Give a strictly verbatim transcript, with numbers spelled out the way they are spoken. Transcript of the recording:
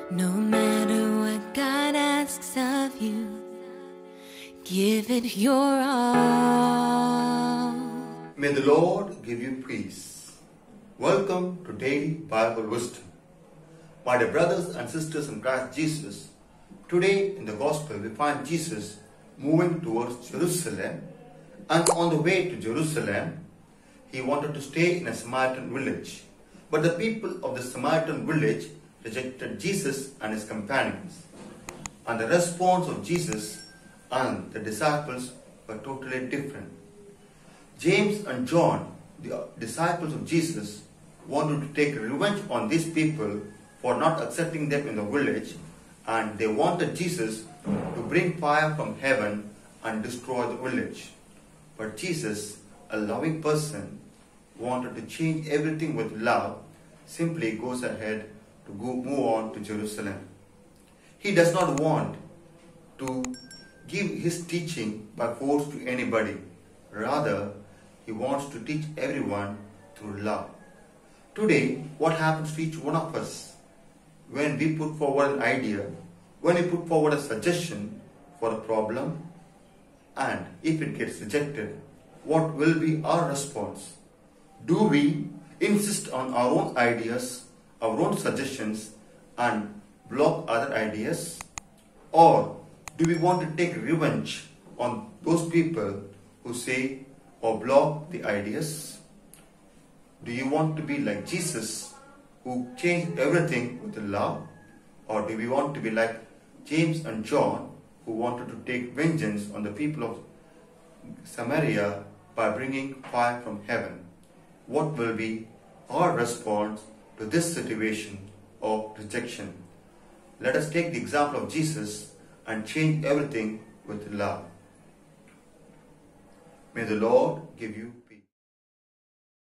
No matter what God asks of you, give it your all. May the Lord give you peace. Welcome to Daily Bible Wisdom. My dear brothers and sisters in Christ Jesus, today in the Gospel we find Jesus moving towards Jerusalem, and on the way to Jerusalem he wanted to stay in a Samaritan village. But the people of the Samaritan village rejected Jesus and his companions. And the response of Jesus and the disciples were totally different. James and John, the disciples of Jesus, wanted to take revenge on these people for not accepting them in the village, and they wanted Jesus to bring fire from heaven and destroy the village. But Jesus, a loving person, wanted to change everything with love, simply goes ahead to go move on to Jerusalem. He does not want to give his teaching by force to anybody. Rather, he wants to teach everyone through love. Today, what happens to each one of us when we put forward an idea, when we put forward a suggestion for a problem, and if it gets rejected, what will be our response? Do we insist on our own ideas, our own suggestions, and block other ideas? Or do we want to take revenge on those people who say or block the ideas? Do you want to be like Jesus, who changed everything with love? Or do we want to be like James and John, who wanted to take vengeance on the people of Samaria by bringing fire from heaven? What will be our response to this situation of rejection? Let us take the example of Jesus and change everything with love. May the Lord give you